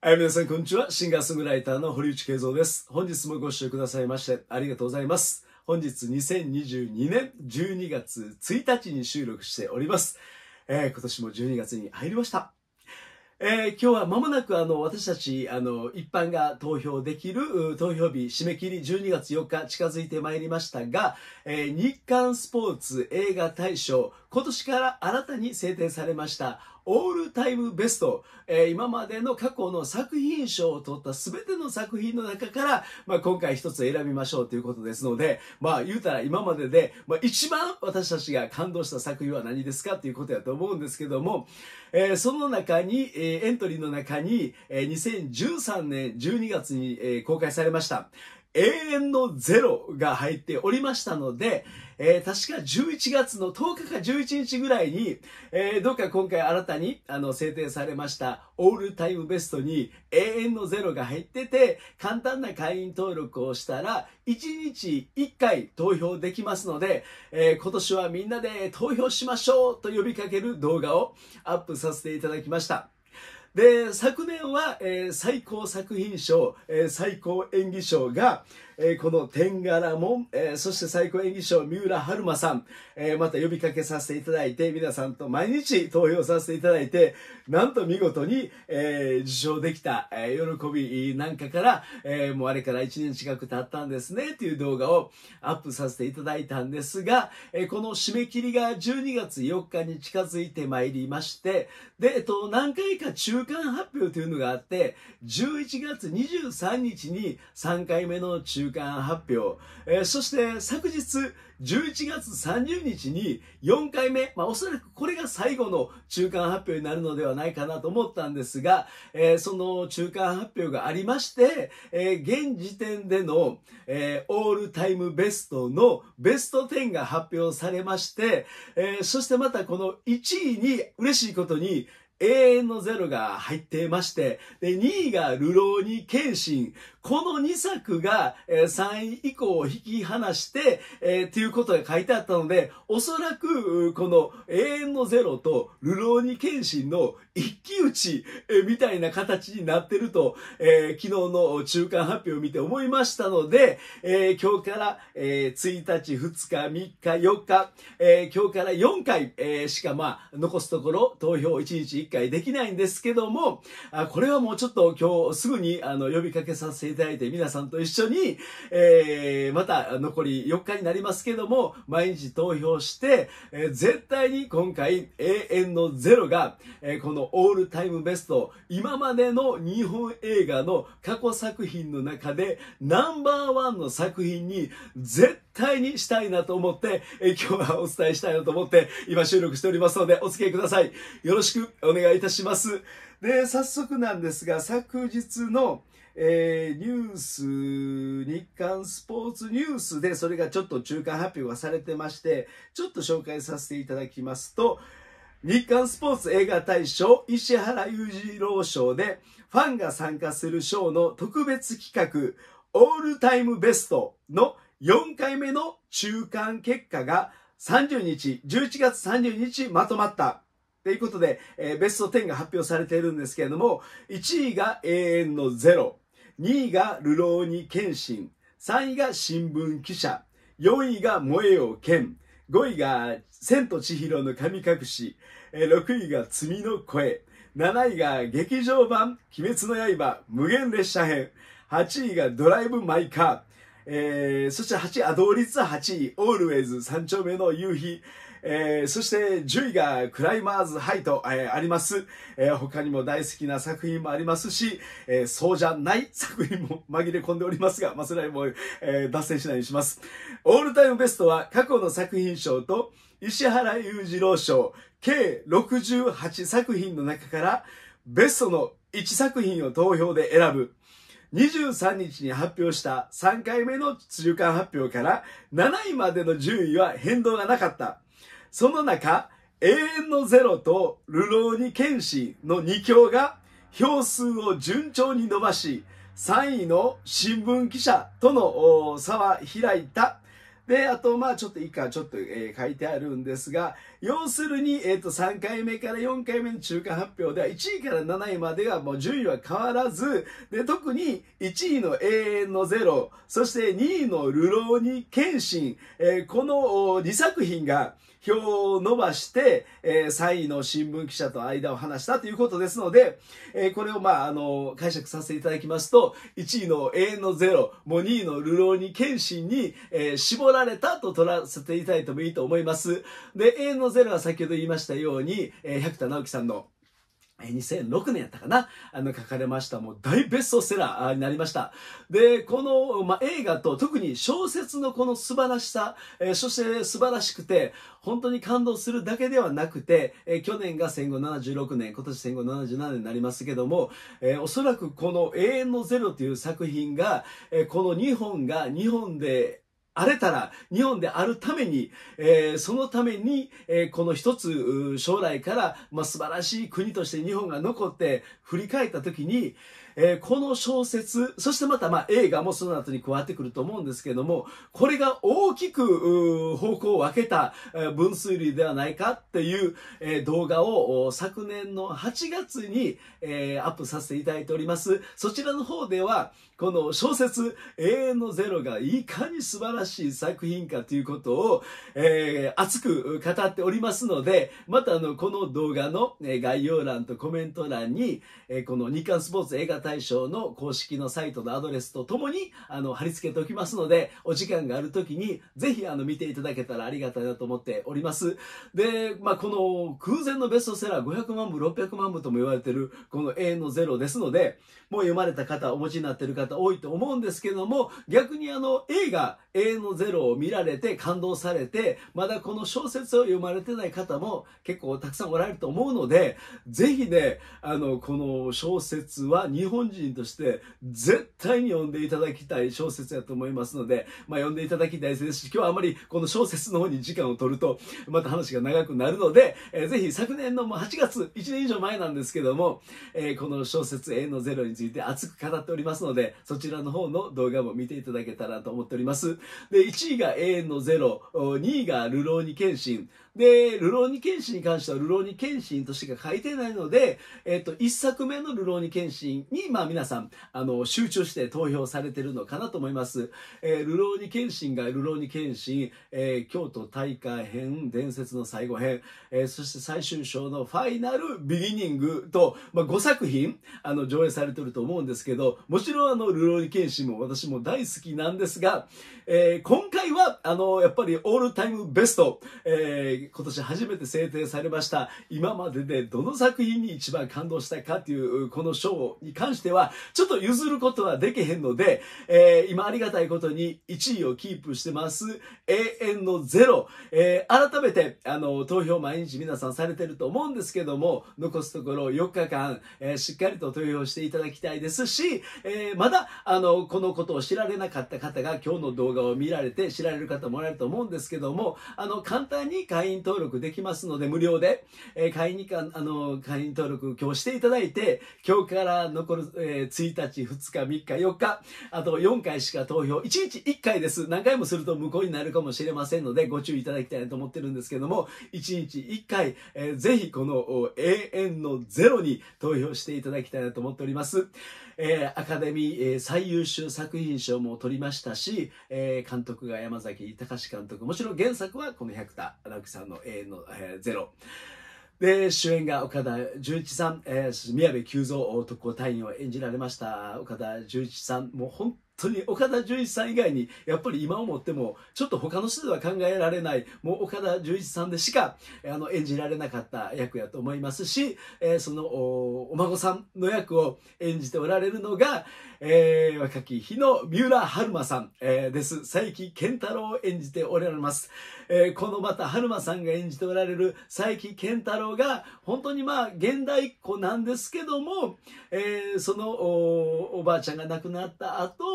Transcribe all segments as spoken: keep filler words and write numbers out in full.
はい、皆さん、こんにちは。シンガーソングライターの堀内慶三です。本日もご視聴くださいましてありがとうございます。本日にせんにじゅうにねんじゅうにがつついたちに収録しております。えー、今年もじゅうにがつに入りました。えー、今日は間もなくあの私たちあの一般が投票できる投票日締め切りじゅうにがつよっか近づいてまいりましたが、えー、日刊スポーツ映画大賞今年から新たに制定されましたオールタイムベスト、えー、今までの過去の作品賞を取った全ての作品の中から、まあ、今回一つ選びましょうということですので、まあ言うたら今までで、まあ、一番私たちが感動した作品は何ですかということだと思うんですけども、えー、その中に、えー、エントリーの中に、えー、にせんじゅうさんねんじゅうにがつに、えー、公開されました永遠のゼロが入っておりましたので、えー、確かじゅういちがつのとおかかじゅういちにちぐらいに、えー、どうか今回新たにあの制定されましたオールタイムベストに永遠のゼロが入ってて、簡単な会員登録をしたらいちにちいっかい投票できますので、えー、今年はみんなで投票しましょうと呼びかける動画をアップさせていただきました。で、昨年は、えー、最高作品賞、えー、最高演技賞が、えー、この天柄門、えー、そして最高演技賞三浦春馬さん、えー、また呼びかけさせていただいて、皆さんと毎日投票させていただいて、なんと見事に、えー、受賞できた、えー、喜びなんかから、えー、もうあれからいちねん近く経ったんですね、という動画をアップさせていただいたんですが、えー、この締め切りがじゅうにがつよっかに近づいてまいりまして、で、えっと、何回か中間発表というのがあって、じゅういちがつにじゅうさんにちにさんかいめの中間発表、えー、そして昨日じゅういちがつさんじゅうにちによんかいめ、まあおそらくこれが最後の中間発表になるのではないかなと思ったんですが、えー、その中間発表がありまして、えー、現時点での、えー、オールタイムベストのベストじゅうが発表されまして、えー、そしてまたこのいちいに嬉しいことに永遠のゼロが入っていまして、で、にいが流浪に剣心。このにさくが、えー、さんい以降を引き離して、えー、っていうことが書いてあったので、おそらく、この永遠のゼロと流浪に剣心の一騎打ち、えー、みたいな形になってると、えー、昨日の中間発表を見て思いましたので、えー、今日から、えー、ついたち、ふつか、みっか、よっか、えー、今日からよんかい、えー、しかまあ、残すところ、投票いちにちいっかいできないんですけども、あこれはもうちょっと今日すぐにあの呼びかけさせていただいて、皆さんと一緒に、えー、また残りよっかになりますけども、毎日投票して、えー、絶対に今回永遠のゼロが、えー、このオールタイムベスト、今までの日本映画の過去作品の中でナンバーワンの作品に絶対にしたいなと思って、えー、今日はお伝えしたいなと思って今収録しておりますのでお付き合いください。よろしくお願いいたします。で、早速なんですが、昨日の、えー、ニュース、日刊スポーツニュースで、それがちょっと中間発表がされてまして、ちょっと紹介させていただきますと、日刊スポーツ映画大賞石原裕次郎賞で、ファンが参加する賞の特別企画、オールタイムベストのよんかいめの中間結果がさんじゅうにち、じゅういちがつさんじゅうにちまとまった。ということで、えー、ベストじゅうが発表されているんですけれども、いちいが永遠のゼロ、にいが流浪に剣心、さんいが新聞記者、よんいが燃えよ剣、ごいが千と千尋の神隠し、えー、ろくいが罪の声、なないが劇場版鬼滅の刃無限列車編、はちいがドライブ・マイ・カー、えー、そしてはちい、あ、同率はちい、オールウェイズ三丁目の夕日、えー、そしてじゅういがクライマーズハイと、えー、あります、えー。他にも大好きな作品もありますし、えー、そうじゃない作品も紛れ込んでおりますが、まあ、それはもう、えー、脱線しないようにします。オールタイムベストは過去の作品賞と石原裕次郎賞計ろくじゅうはちさく品の中からベストのいちさく品を投票で選ぶ。にじゅうさんにちに発表したさんかいめの中間発表からなないまでの順位は変動がなかった。その中、永遠のゼロと流浪に剣心のに強が票数を順調に伸ばし、さんいの新聞記者との差は開いた。で、あと、まあちょっと以下ちょっと、えー、書いてあるんですが、 要するに、えっと、さんかいめからよんかいめの中間発表では、いちいからなないまではもう順位は変わらず、で、特にいちいの永遠のゼロ、そしてにいの流浪に剣心、えー、このにさく品が、票を伸ばして、えー、さんいの新聞記者と間を話したということですので、えー、これをまあ、あの、解釈させていただきますと、いちいの永遠のゼロ、もうにいの流浪に謙信に、えー、絞られたと取らせていただいてもいいと思います。で、永遠のゼロは先ほど言いましたように、えー、百田直樹さんのにせんろくねんやったかなあの、書かれました。もう大ベストセラーになりました。で、この、まあ、映画と特に小説のこの素晴らしさ、えー、そして素晴らしくて、本当に感動するだけではなくて、えー、去年が戦後ななじゅうろくねん、今年戦後ななじゅうななねんになりますけども、えー、おそらくこの永遠のゼロという作品が、えー、この日本が日本であれたら、日本であるために、えー、そのために、えー、この一つ、将来から、まあ、素晴らしい国として日本が残って振り返ったときに、えー、この小説、そしてまたまあ映画もその後に加わってくると思うんですけども、これが大きく方向を分けた分水類ではないかっていう、えー、動画を昨年のはちがつに、えー、アップさせていただいております。そちらの方では、この小説永遠のゼロがいかに素晴らしい作品かということを、えー、熱く語っておりますので、またあのこの動画の概要欄とコメント欄に、えー、この日刊スポーツ映画大賞の公式のサイトのアドレスとともにあの貼り付けておきますので、お時間がある時にぜひあの見ていただけたらありがたいなと思っております。で、まあ、この空前のベストセラーごひゃくまんぶろっぴゃくまんぶとも言われているこの永遠のゼロですので、もう読まれた方お持ちになっている方多いと思うんですけども、逆にあの映画永遠のゼロを見られて感動されて、まだこの小説を読まれてない方も結構たくさんおられると思うので、ぜひね、あのこの小説は日本人として絶対に読んでいただきたい小説だと思いますので、まあ、読んでいただきたいですし、今日はあまりこの小説の方に時間を取るとまた話が長くなるので、えー、ぜひ昨年のもうはちがつ、いちねん以上前なんですけども、えー、この小説永遠のゼロについて熱く語っておりますので、そちらの方の動画も見ていただけたらと思っております。で、いちいが永遠のゼロ、にいが流浪に謙信。で、流浪に剣心に関しては、流浪に剣心としか書いてないので、えっと、一作目の流浪に剣心に、まあ皆さん、あの、集中して投票されてるのかなと思います。えー、流浪に剣心が流浪に剣心、えー、京都大会編、伝説の最後編、えー、そして最終章のファイナルビギニングと、まあごさく品、あの、上映されてると思うんですけど、もちろんあの、流浪に剣心も私も大好きなんですが、えー、今回は、あの、やっぱりオールタイムベスト、えー今年初めて制定されました今まででどの作品に一番感動したかっていうこの賞に関してはちょっと譲ることはできへんので、えー、今ありがたいことにいちいをキープしてます永遠のゼロ、えー、改めてあの投票毎日皆さんされてると思うんですけども、残すところよっかかん、えー、しっかりと投票していただきたいですし、えー、まだあのこのことを知られなかった方が今日の動画を見られて知られる方もおられると思うんですけども、あの簡単に会員登録できますので無料で、えー、会員にかあの会員登録今日していただいて、今日から残る、えー、ついたちふつかみっかよっかあとよんかいしか投票いちにちいっかいです。何回もすると無効になるかもしれませんのでご注意いただきたいなと思ってるんですけども、いちにちいっかい、えー、ぜひこの永遠のゼロに投票していただきたいなと思っております。えー、アカデミー、えー、最優秀作品賞も取りましたし、えー、監督が山崎隆監督、もちろん原作はこの百田直樹さんの永遠の、えー、ゼロで、主演が岡田准一さん、えー、宮部久蔵特攻隊員を演じられました岡田准一さん、もう本当に岡田准一さん以外にやっぱり今思ってもちょっと他の人では考えられない、もう岡田准一さんでしかあの演じられなかった役やと思いますし、えー、その お, お孫さんの役を演じておられるのが、えー、若き日の三浦春馬さん、えー、です。佐伯健太郎を演じておられます。えー、このまた春馬さんが演じておられる佐伯健太郎が本当にまあ現代っ子なんですけども、えー、その お, おばあちゃんが亡くなった後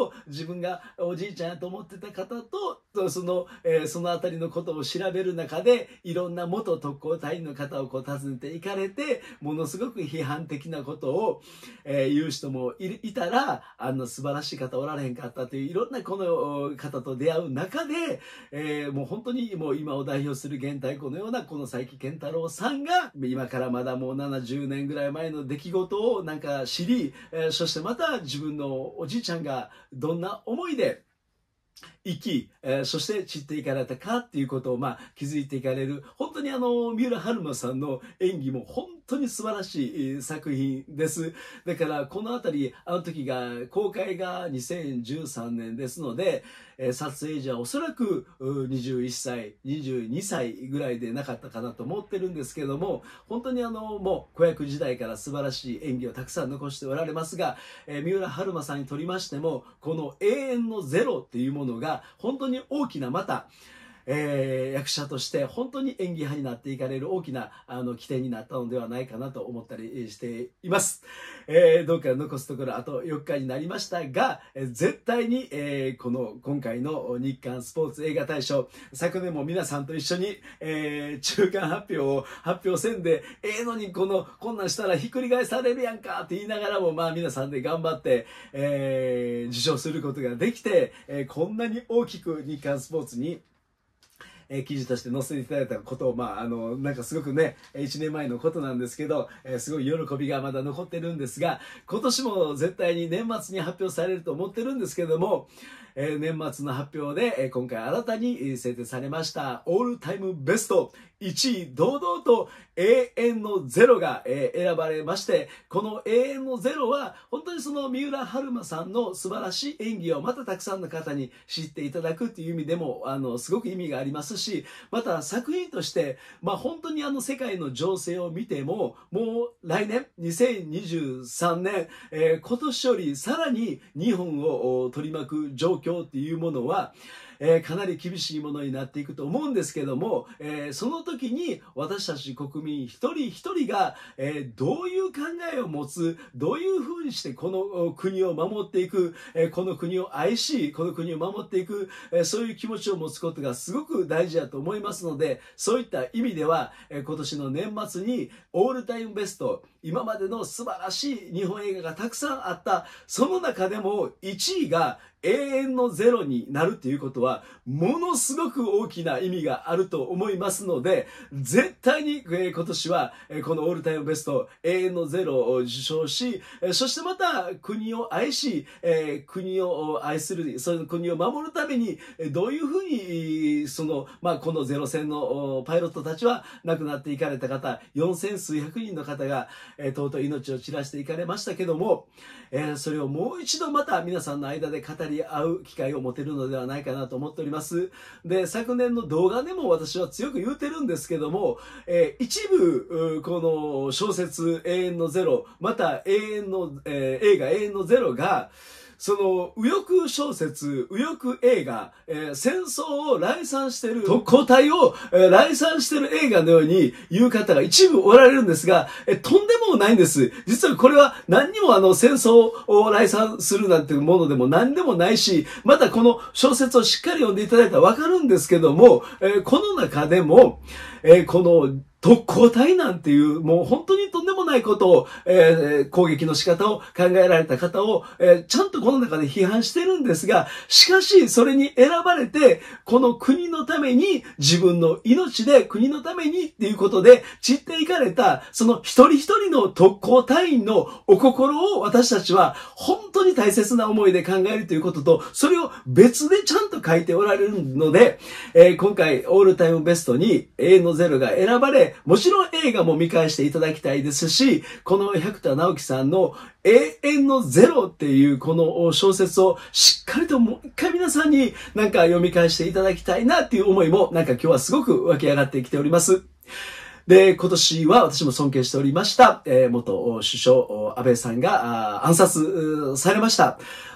と、自分がおじいちゃんやと思ってた方と、その、えー、そのあたりのことを調べる中で、いろんな元特攻隊員の方をこう訪ねていかれて、ものすごく批判的なことを、えー、言う人も い, いたら、あの素晴らしい方おられへんかったという、いろんなこの方と出会う中で、えー、もう本当にもう今を代表する現代子のようなこの佐伯健太郎さんが、今からまだもうななじゅうねんぐらい前の出来事をなんか知り、えー、そしてまた自分のおじいちゃんがどんな思いで生き、えー、そして散っていかれたかっていうことを、まあ、気づいていかれる。本当にあの、三浦春馬さんの演技も本当に素晴らしい、えー、作品です。だから、このあたり、あの時が、公開がにせんじゅうさんねんですので、えー、撮影時はおそらくにじゅういっさい、にじゅうにさいぐらいでなかったかなと思ってるんですけども、本当にあの、もう子役時代から素晴らしい演技をたくさん残しておられますが、えー、三浦春馬さんにとりましても、この永遠のゼロっていうものが、本当に大きなまた、えー、役者として本当に演技派になっていかれる大きなあの起点になったのではないかなと思ったりしています。えー、どうか残すところあとよっかになりましたが、えー、絶対に、えー、この今回の日韓スポーツ映画大賞、昨年も皆さんと一緒に、えー、中間発表を発表せんで、ええのにこのこんなんしたらひっくり返されるやんかって言いながらも、まあ皆さんで頑張って、えー、受賞することができて、えー、こんなに大きく日韓スポーツにえー、記事として載せていただいたことを、まあ、あの、なんかすごくね、いちねんまえのことなんですけど、えー、すごい喜びがまだ残ってるんですが、今年も絶対に年末に発表されると思ってるんですけども、えー、年末の発表で、えー、今回新たに制定されましたオールタイムベストいちい堂々と永遠のゼロが、えー、選ばれまして、この永遠のゼロは本当にその三浦春馬さんの素晴らしい演技をまたたくさんの方に知っていただくっていう意味でもあのすごく意味がありますし、また作品として、まあ、本当にあの世界の情勢を見てももう来年にせんにじゅうさんねん、えー、今年よりさらに日本を取り巻く状況っていうものはえー、かなり厳しいものになっていくと思うんですけども、えー、その時に私たち国民一人一人が、えー、どういう考えを持つ、どういうふうにしてこの国を守っていく、えー、この国を愛し、この国を守っていく、えー、そういう気持ちを持つことがすごく大事だと思いますので、そういった意味では、えー、今年の年末にオールタイムベスト、今までの素晴らしい日本映画がたくさんあった、その中でもいちいが永遠のゼロになるということはものすごく大きな意味があると思いますので、絶対に今年はこのオールタイムベスト永遠のゼロを受賞し、そしてまた国を愛し、国を愛する、その国を守るためにどういうふうにその、まあ、このゼロ戦のパイロットたちは亡くなっていかれた方、よんせん数百人の方が尊い命を散らしていかれましたけども、それをもう一度また皆さんの間で語り合う機会を持てるのではないかなと思っております。で、昨年の動画でも私は強く言うてるんですけども、えー、一部この小説永遠のゼロ、また永遠の、えー、映画永遠のゼロがその右翼小説、右翼映画、えー、戦争を来賛してる特攻隊を、えー、来賛してる映画のように言う方が一部おられるんですが、えー、とんでもないんです。実はこれは何にもあの戦争を来賛するなんていうものでも何でもないし、またこの小説をしっかり読んでいただいたらわかるんですけども、えー、この中でも、えー、この特攻隊なんていう、もう本当にとんでもないことを、えー、攻撃の仕方を考えられた方を、えー、ちゃんとこの中で批判してるんですが、しかしそれに選ばれて、この国のために、自分の命で国のためにっていうことで散っていかれた、その一人一人の特攻隊員のお心を私たちは本当に大切な思いで考えるということと、それを別でちゃんと書いておられるので、えー、今回オールタイムベストに永遠のゼロが選ばれ、もちろん映画も見返していただきたいですし、この百田直樹さんの永遠のゼロっていうこの小説をしっかりともう一回皆さんになんか読み返していただきたいなっていう思いもなんか今日はすごく湧き上がってきております。で、今年は私も尊敬しておりました、えー、元首相安倍さんが暗殺されました。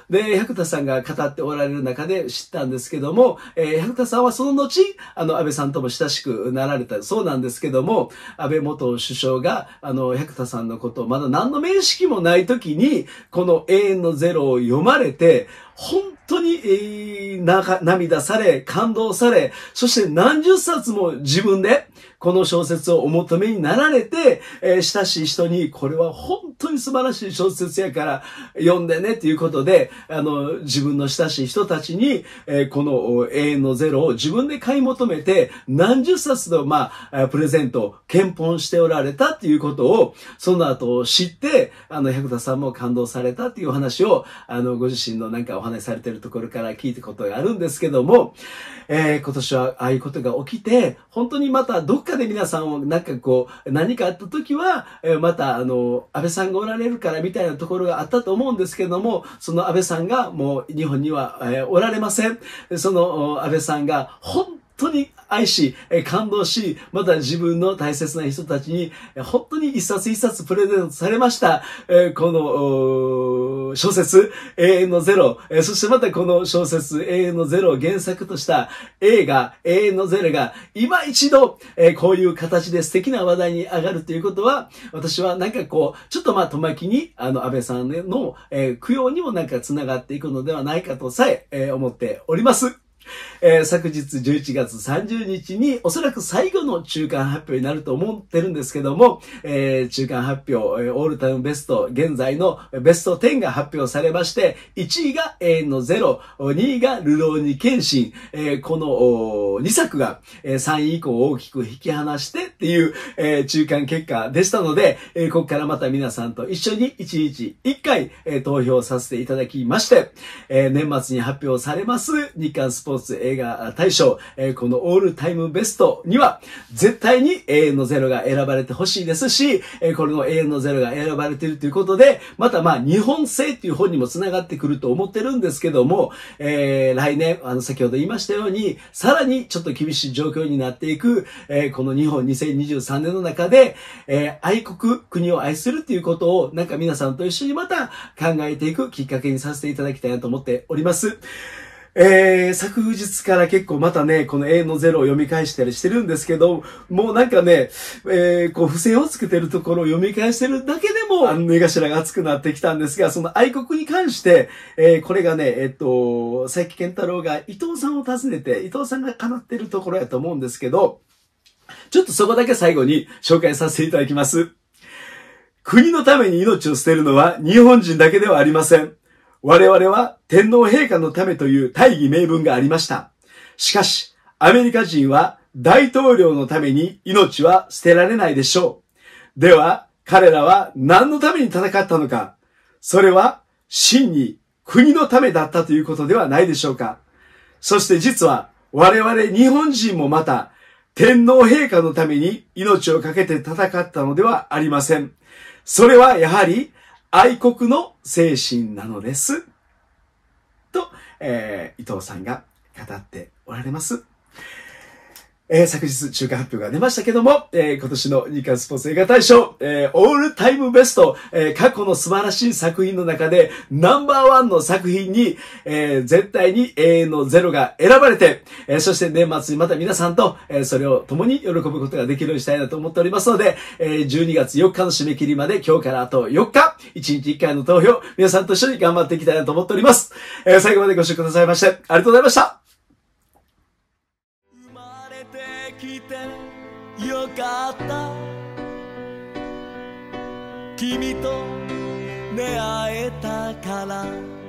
で、百田さんが語っておられる中で知ったんですけども、えー、百田さんはその後、あの、安倍さんとも親しくなられたそうなんですけども、安倍元首相が、あの、百田さんのことをまだ何の面識もない時に、この永遠のゼロを読まれて、本当に、えー、な、涙され、感動され、そして何十冊も自分で、この小説をお求めになられて、えー、親しい人に、これは本当に素晴らしい小説やから読んでねということで、あの、自分の親しい人たちに、えー、この永遠のゼロを自分で買い求めて、何十冊の、まあ、プレゼント、献本しておられたということを、その後知って、あの、百田さんも感動されたというお話を、あの、ご自身のなんかお話しされているところから聞いたことがあるんですけども、えー、今年はああいうことが起きて、本当にまたどっかで皆さんをなんかこう、何かあった時は、えー、またあの、安倍さんがおられるからみたいなところがあったと思うんですけども、その安倍さんがもう日本には、えー、おられません。その安倍さんが本当に愛し、感動し、また自分の大切な人たちに、本当に一冊一冊プレゼントされました。この小説、永遠のゼロ。そしてまたこの小説、永遠のゼロを原作とした映画、永遠のゼロが今一度、こういう形で素敵な話題に上がるということは、私はなんかこう、ちょっとまあ、とまきに、あの、安倍さんの供養にもなんか繋がっていくのではないかとさえ思っております。えー、昨日じゅういちがつさんじゅうにちにおそらく最後の中間発表になると思ってるんですけども、えー、中間発表、えー、オールタイムベスト、現在のベストじゅうが発表されまして、いちいが永遠のゼロ、にいが流浪に剣心、えー、このにさくが、えー、さんい以降を大きく引き離してっていう、えー、中間結果でしたので、えー、ここからまた皆さんと一緒にいちにちいっかい、えー、投票させていただきまして、えー、年末に発表されます日韓スポーツ映画大賞、えー、このオールタイムベストには絶対に永遠のゼロが選ばれてほしいですし、えー、これの永遠のゼロが選ばれているということで、またまあ日本製っていう本にもつながってくると思ってるんですけども、えー、来年、あの先ほど言いましたように、さらにちょっと厳しい状況になっていく、えー、この日本にせんにじゅうさんねんの中で、えー、愛国、国を愛するっていうことをなんか皆さんと一緒にまた考えていくきっかけにさせていただきたいなと思っております。えー、昨日から結構またね、この永遠のゼロを読み返したりしてるんですけど、もうなんかね、えー、こう付箋をつけてるところを読み返してるだけでも、あの、目頭が熱くなってきたんですが、その愛国に関して、えー、これがね、えっと、佐伯健太郎が伊藤さんを訪ねて、伊藤さんが叶ってるところやと思うんですけど、ちょっとそこだけ最後に紹介させていただきます。国のために命を捨てるのは日本人だけではありません。我々は天皇陛下のためという大義名分がありました。しかし、アメリカ人は大統領のために命は捨てられないでしょう。では、彼らは何のために戦ったのか。それは真に国のためだったということではないでしょうか。そして実は我々日本人もまた天皇陛下のために命を懸けて戦ったのではありません。それはやはり愛国の精神なのです。と、えー、伊藤さんが語っておられます。えー、昨日中間発表が出ましたけども、えー、今年の日韓スポーツ映画大賞、えー、オールタイムベスト、えー、過去の素晴らしい作品の中でナンバーワンの作品に、えー、絶対に永遠のゼロが選ばれて、えー、そして年末にまた皆さんと、えー、それを共に喜ぶことができるようにしたいなと思っておりますので、えー、じゅうにがつよっかの締め切りまで今日からあとよっか、いちにちいっかいの投票、皆さんと一緒に頑張っていきたいなと思っております。えー、最後までご視聴くださいましてありがとうございました。 来てよかった、君と出会えたから